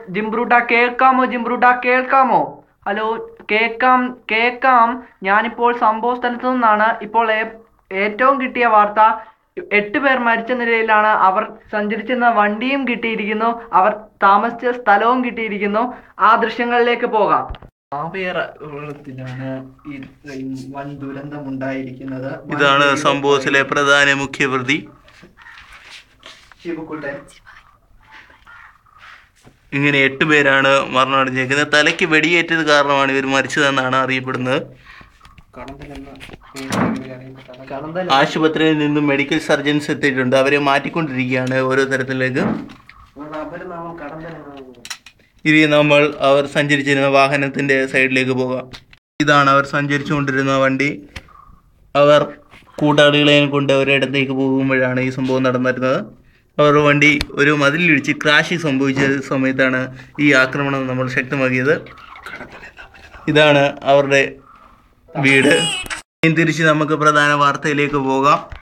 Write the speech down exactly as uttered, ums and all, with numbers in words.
ജിംബ്രൂട്ട കേൾക്കാമോ? ജിംബ്രൂട്ട കേൾക്കാമോ? ഹലോ, കേൾക്കാം കേൾക്കാം. ഞാനിപ്പോൾ സംഭവ സ്ഥലത്തു നിന്നാണ്. ഇപ്പോൾ ഏറ്റവും കിട്ടിയ വാർത്ത, എട്ട് പേർ മരിച്ച നിലയിലാണ്. അവർ സഞ്ചരിച്ചിരുന്ന വണ്ടിയും കിട്ടിയിരിക്കുന്നു, അവർ താമസിച്ച സ്ഥലവും കിട്ടിയിരിക്കുന്നു. ആ ദൃശ്യങ്ങളിലേക്ക് പോകാം. ആവേറ വെള്ളത്തിലാണ് ഈ വൻ ദുരന്തം ഉണ്ടായിരിക്കുന്നത്. ഇതാണ് സംഭവത്തിലെ പ്രധാന മുഖ്യപ്രതി. ഇങ്ങനെ എട്ട് പേരാണ് മരണമടഞ്ഞിരിക്കുന്നത്. തലയ്ക്ക് വെടിയേറ്റത് കാരണമാണ് ഇവർ മരിച്ചതെന്നാണ് അറിയപ്പെടുന്നത്. ആശുപത്രിയിൽ നിന്നും മെഡിക്കൽ സർജൻസ് എത്തിയിട്ടുണ്ട്. അവരെ മാറ്റിക്കൊണ്ടിരിക്കുകയാണ് ഓരോ തരത്തിലേക്ക്. ഇനി നമ്മൾ അവർ സഞ്ചരിച്ചിരുന്ന വാഹനത്തിന്റെ സൈഡിലേക്ക് പോകാം. ഇതാണ് അവർ സഞ്ചരിച്ചുകൊണ്ടിരുന്ന വണ്ടി. അവർ കൂട്ടാളികളെയും കൊണ്ട് ഒരിടത്തേക്ക് പോകുമ്പോഴാണ് ഈ സംഭവം നടന്നിരുന്നത്. അവരുടെ വണ്ടി ഒരു മതിലിടിച്ച് ക്രാഷ് സംഭവിച്ച സമയത്താണ് ഈ ആക്രമണം നമ്മൾ ശക്തമാക്കിയത്. ഇതാണ് അവരുടെ വീട്. തിരിച്ച് നമുക്ക് പ്രധാന വാർത്തയിലേക്ക് പോകാം.